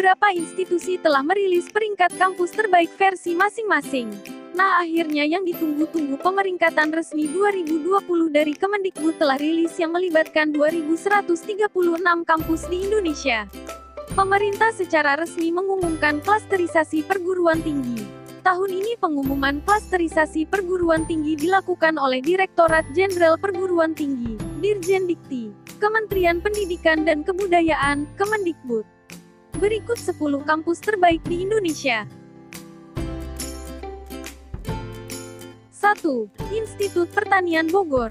beberapa institusi telah merilis peringkat kampus terbaik versi masing-masing. Nah, akhirnya yang ditunggu-tunggu pemeringkatan resmi 2020 dari Kemendikbud telah rilis yang melibatkan 2136 kampus di Indonesia. Pemerintah secara resmi mengumumkan klasterisasi perguruan tinggi. Tahun ini pengumuman klasterisasi perguruan tinggi dilakukan oleh Direktorat Jenderal Perguruan Tinggi, Dirjen Dikti, Kementerian Pendidikan dan Kebudayaan, Kemendikbud. Berikut 10 kampus terbaik di Indonesia. 1. Institut Pertanian Bogor.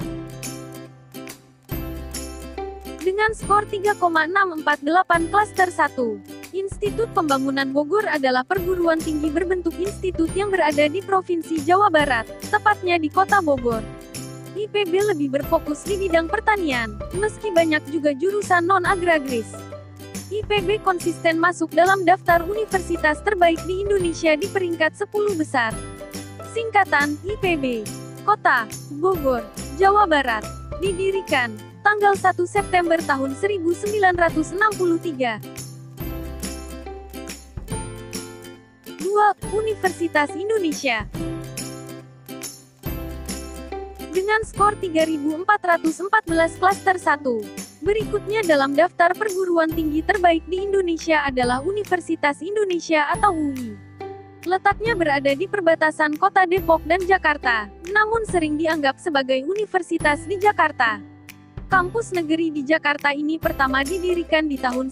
Dengan skor 3,648 klaster 1. Institut Pembangunan Bogor adalah perguruan tinggi berbentuk institut yang berada di Provinsi Jawa Barat, tepatnya di Kota Bogor. IPB lebih berfokus di bidang pertanian, meski banyak juga jurusan non-agraris. IPB konsisten masuk dalam daftar universitas terbaik di Indonesia di peringkat 10 besar. Singkatan, IPB. Kota, Bogor, Jawa Barat. Didirikan, tanggal 1 September tahun 1963. 2. Universitas Indonesia. Dengan skor 3.414 klaster 1. Berikutnya dalam daftar perguruan tinggi terbaik di Indonesia adalah Universitas Indonesia atau UI. Letaknya berada di perbatasan kota Depok dan Jakarta, namun sering dianggap sebagai universitas di Jakarta. Kampus negeri di Jakarta ini pertama didirikan di tahun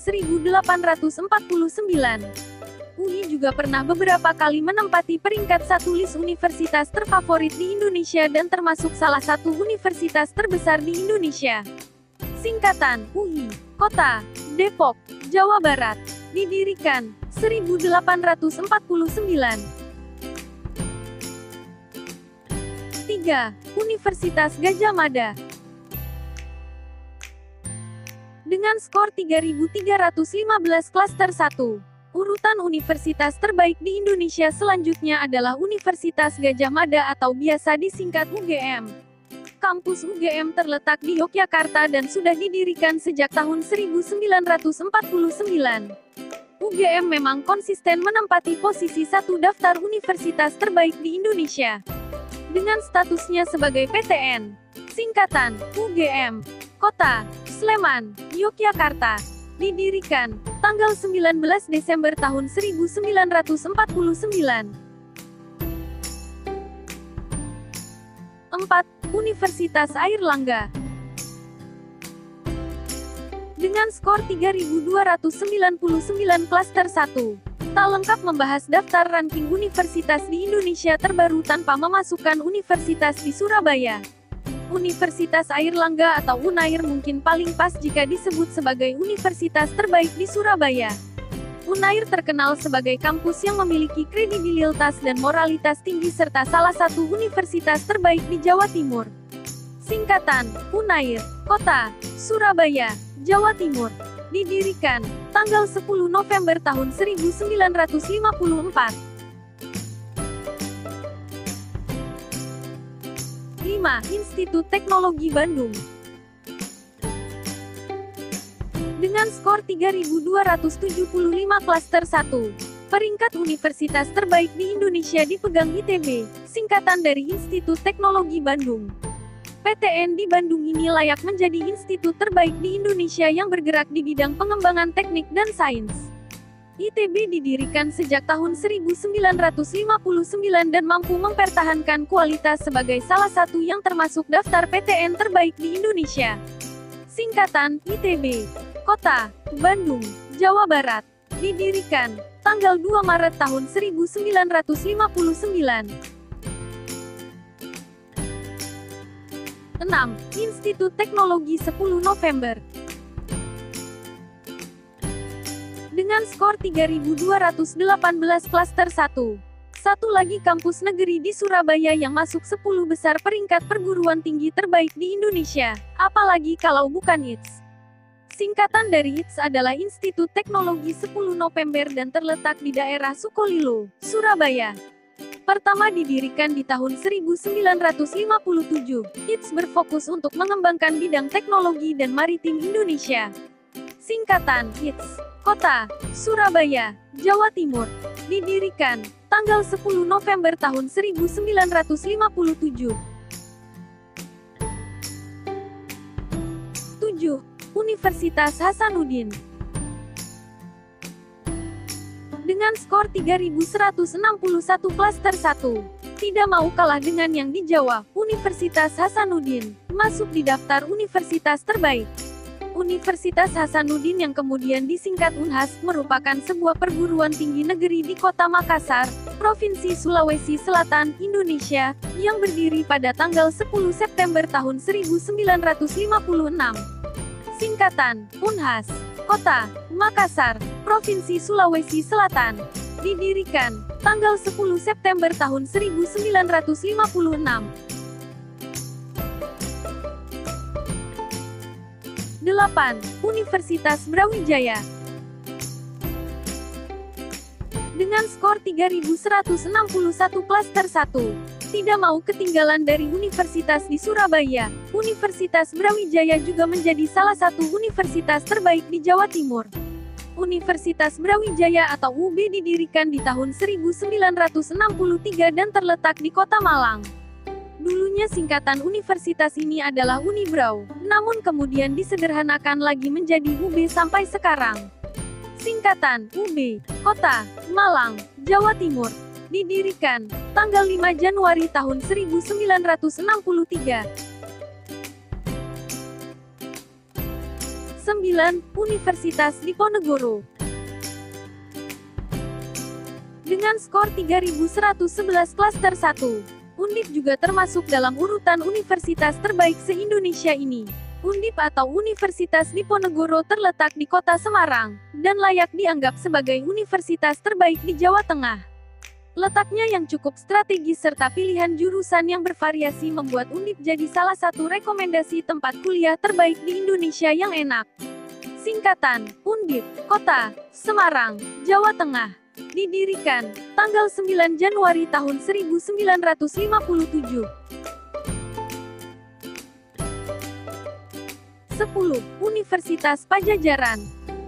1849. UI juga pernah beberapa kali menempati peringkat 1 list universitas terfavorit di Indonesia dan termasuk salah satu universitas terbesar di Indonesia. Singkatan, UI. Kota, Depok, Jawa Barat. Didirikan, 1849. 3. Universitas Gadjah Mada. Dengan skor 3.315 klaster 1. Urutan universitas terbaik di Indonesia selanjutnya adalah Universitas Gadjah Mada atau biasa disingkat UGM. Kampus UGM terletak di Yogyakarta dan sudah didirikan sejak tahun 1949. UGM memang konsisten menempati posisi 1 daftar universitas terbaik di Indonesia. Dengan statusnya sebagai PTN. Singkatan, UGM. Kota, Sleman, Yogyakarta. Didirikan, tanggal 19 Desember tahun 1949. 4. Universitas Airlangga. Dengan skor 3.299 klaster 1. Tak lengkap membahas daftar ranking universitas di Indonesia terbaru tanpa memasukkan universitas di Surabaya. Universitas Airlangga atau UNAIR mungkin paling pas jika disebut sebagai universitas terbaik di Surabaya. UNAIR terkenal sebagai kampus yang memiliki kredibilitas dan moralitas tinggi serta salah satu universitas terbaik di Jawa Timur. Singkatan, UNAIR. Kota, Surabaya, Jawa Timur. Didirikan, tanggal 10 November tahun 1954. 5. Institut Teknologi Bandung. Dengan skor 3.275 klaster 1. Peringkat universitas terbaik di Indonesia dipegang ITB, singkatan dari Institut Teknologi Bandung. PTN di Bandung ini layak menjadi institut terbaik di Indonesia yang bergerak di bidang pengembangan teknik dan sains. ITB didirikan sejak tahun 1959 dan mampu mempertahankan kualitas sebagai salah satu yang termasuk daftar PTN terbaik di Indonesia. Singkatan, ITB. Kota, Bandung, Jawa Barat. Didirikan, tanggal 2 Maret tahun 1959. 6. Institut Teknologi 10 November. Dengan skor 3.218 klaster 1. Satu lagi kampus negeri di Surabaya yang masuk 10 besar peringkat perguruan tinggi terbaik di Indonesia, apalagi kalau bukan ITS. Singkatan dari ITS adalah Institut Teknologi 10 November dan terletak di daerah Sukolilo, Surabaya. Pertama didirikan di tahun 1957, ITS berfokus untuk mengembangkan bidang teknologi dan maritim Indonesia. Singkatan HITS. Kota Surabaya, Jawa Timur. Didirikan tanggal 10 November tahun 1957. 7. Universitas Hasanuddin. Dengan skor 3161 klaster 1. Tidak mau kalah dengan yang di Jawa, Universitas Hasanuddin masuk di daftar universitas terbaik. Universitas Hasanuddin yang kemudian disingkat Unhas, merupakan sebuah perguruan tinggi negeri di Kota Makassar, Provinsi Sulawesi Selatan, Indonesia, yang berdiri pada tanggal 10 September tahun 1956. Singkatan, Unhas. Kota Makassar, Provinsi Sulawesi Selatan. Didirikan tanggal 10 September tahun 1956. 8. Universitas Brawijaya. Dengan skor 3161 klaster 1. Tidak mau ketinggalan dari universitas di Surabaya, Universitas Brawijaya juga menjadi salah satu universitas terbaik di Jawa Timur. Universitas Brawijaya atau UB didirikan di tahun 1963 dan terletak di Kota Malang. Dulunya singkatan universitas ini adalah Unibrau, namun kemudian disederhanakan lagi menjadi UB sampai sekarang. Singkatan UB, Kota Malang, Jawa Timur. Didirikan tanggal 5 Januari tahun 1963. 9. Universitas Diponegoro. Dengan skor 3111 klaster 1. Undip juga termasuk dalam urutan universitas terbaik se-Indonesia ini. Undip atau Universitas Diponegoro terletak di Kota Semarang, dan layak dianggap sebagai universitas terbaik di Jawa Tengah. Letaknya yang cukup strategis serta pilihan jurusan yang bervariasi membuat Undip jadi salah satu rekomendasi tempat kuliah terbaik di Indonesia yang enak. Singkatan, Undip, Kota Semarang, Jawa Tengah. Didirikan tanggal 9 Januari tahun 1957. 10. Universitas Pajajaran.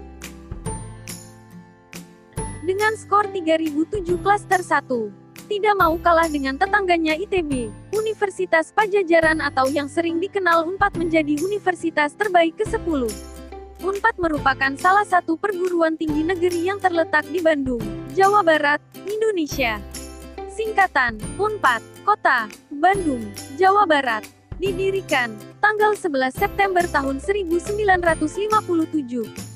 Dengan skor 3007 klaster 1. Tidak mau kalah dengan tetangganya ITB, Universitas Pajajaran atau yang sering dikenal UNPAD menjadi universitas terbaik ke-10. UNPAD merupakan salah satu perguruan tinggi negeri yang terletak di Bandung, Jawa Barat, Indonesia. Singkatan, UNPAD, Kota Bandung, Jawa Barat. Didirikan tanggal 11 September tahun 1957.